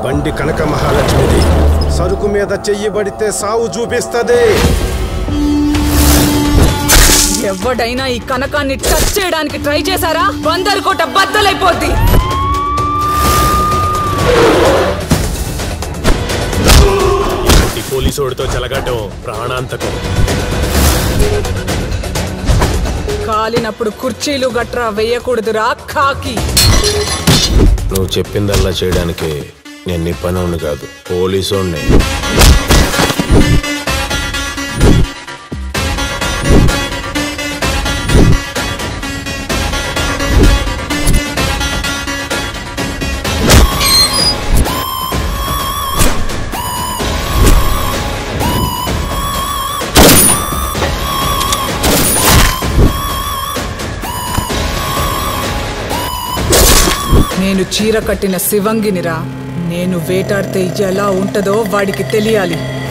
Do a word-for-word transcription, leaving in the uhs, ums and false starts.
బండి కనక మహాలక్ష్మిది. సరుకు మీద చెయ్యి పడితే సావు చూపిస్తది. ఎవడైనా ఈ కనకాన్ని టచ్ చేయడానికి ట్రై చేశారా బందరు కోట బద్దలైపోద్ది. పోలీసోడితో చెలగటం ప్రాణాంతకం. కాలినప్పుడు కుర్చీలు గట్రా వేయకూడదురా కాకి. నువ్వు చెప్పిందల్లా చేయడానికి నేను నీ పనవుని కాదు, పోలీసోడిని. నేను చీర కట్టిన శివంగినిరా. నేను వేటాడితే ఎలా ఉంటదో వాడికి తెలియాలి.